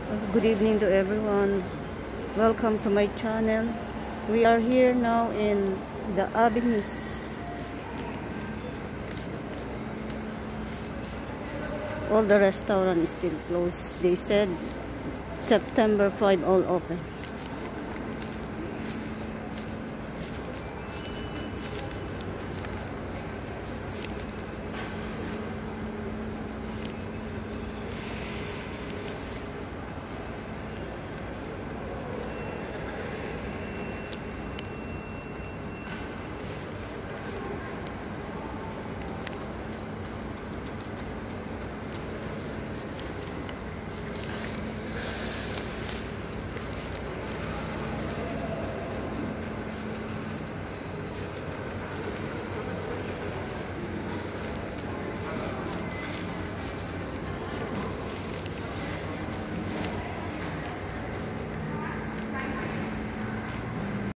Good evening to everyone. Welcome to my channel. We are here now in the avenues. All the restaurant is still closed. They said September 5 all open.